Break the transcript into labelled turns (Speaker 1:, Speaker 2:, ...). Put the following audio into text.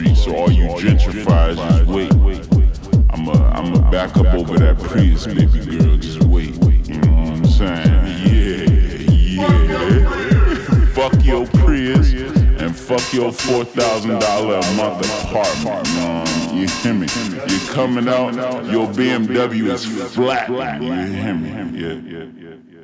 Speaker 1: shorty, so all you gentrifiers just wait. I'ma back up over that Prius, baby girl, just wait. You know what I'm saying? Yeah. Fuck your Prius and fuck your $4,000 a month apartment. You hear me? You're coming out, your BMW is flat. You hear me? Yeah.